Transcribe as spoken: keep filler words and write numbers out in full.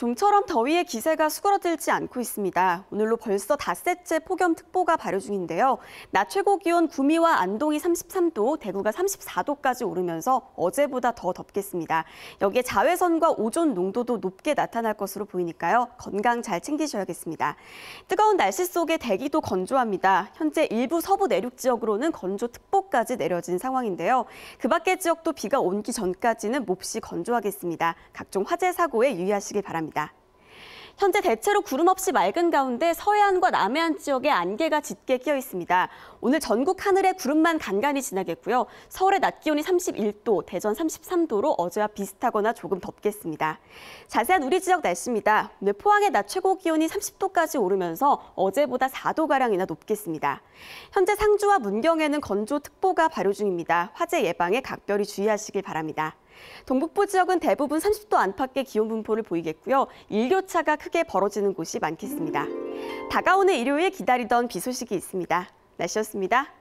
좀처럼 더위의 기세가 수그러들지 않고 있습니다. 오늘로 벌써 닷새째 폭염특보가 발효 중인데요. 낮 최고 기온 구미와 안동이 삼십삼 도, 대구가 삼십사 도까지 오르면서 어제보다 더 덥겠습니다. 여기에 자외선과 오존 농도도 높게 나타날 것으로 보이니까요. 건강 잘 챙기셔야겠습니다. 뜨거운 날씨 속에 대기도 건조합니다. 현재 일부 서부 내륙 지역으로는 건조특보까지 내려진 상황인데요. 그 밖의 지역도 비가 오기 전까지는 몹시 건조하겠습니다. 각종 화재 사고에 유의하시길 바랍니다. 현재 대체로 구름 없이 맑은 가운데 서해안과 남해안 지역에 안개가 짙게 끼어 있습니다. 오늘 전국 하늘에 구름만 간간히 지나겠고요. 서울의 낮 기온이 삼십일 도, 대전 삼십삼 도로 어제와 비슷하거나 조금 덥겠습니다. 자세한 우리 지역 날씨입니다. 오늘 포항의 낮 최고 기온이 삼십 도까지 오르면서 어제보다 사 도가량이나 높겠습니다. 현재 상주와 문경에는 건조특보가 발효 중입니다. 화재 예방에 각별히 주의하시길 바랍니다. 동북부 지역은 대부분 삼십 도 안팎의 기온 분포를 보이겠고요. 일교차가 크게 벌어지는 곳이 많겠습니다. 다가오는 일요일 기다리던 비 소식이 있습니다. 날씨였습니다.